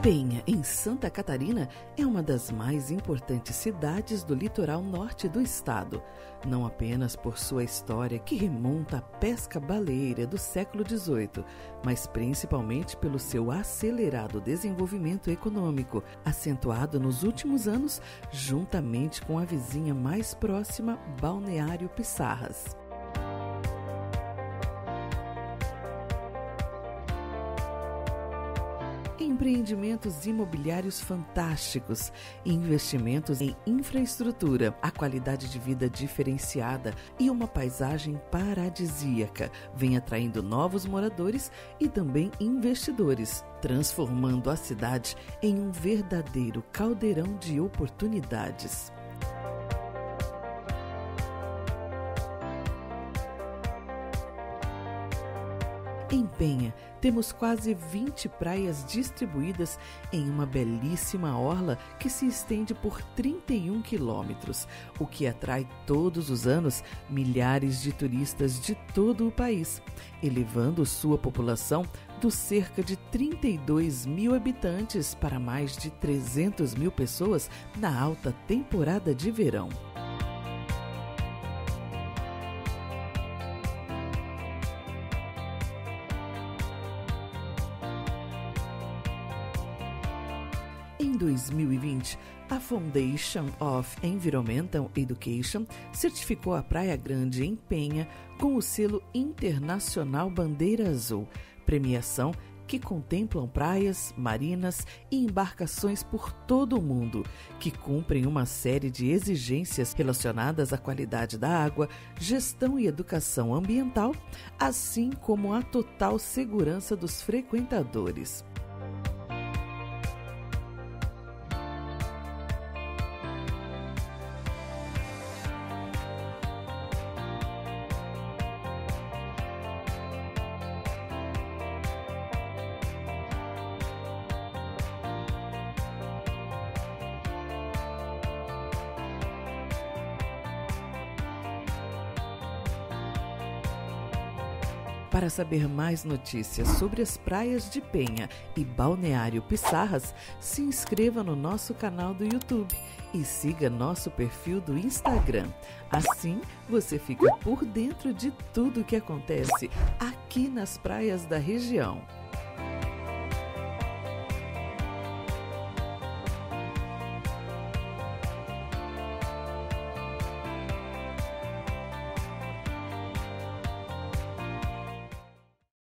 Penha, em Santa Catarina, é uma das mais importantes cidades do litoral norte do estado. Não apenas por sua história, que remonta à pesca baleeira do século XVIII, mas principalmente pelo seu acelerado desenvolvimento econômico, acentuado nos últimos anos, juntamente com a vizinha mais próxima, Balneário Pissarras. Empreendimentos imobiliários fantásticos, investimentos em infraestrutura, a qualidade de vida diferenciada e uma paisagem paradisíaca vem atraindo novos moradores e também investidores, transformando a cidade em um verdadeiro caldeirão de oportunidades. Em Penha, temos quase 20 praias distribuídas em uma belíssima orla que se estende por 31 quilômetros, o que atrai todos os anos milhares de turistas de todo o país, elevando sua população dos cerca de 32 mil habitantes para mais de 300 mil pessoas na alta temporada de verão. Em 2020, a Foundation of Environmental Education certificou a Praia Grande em Penha com o selo internacional Bandeira Azul, premiação que contemplam praias, marinas e embarcações por todo o mundo, que cumprem uma série de exigências relacionadas à qualidade da água, gestão e educação ambiental, assim como a total segurança dos frequentadores. Para saber mais notícias sobre as praias de Penha e Balneário Pissarras, se inscreva no nosso canal do YouTube e siga nosso perfil do Instagram. Assim, você fica por dentro de tudo o que acontece aqui nas praias da região.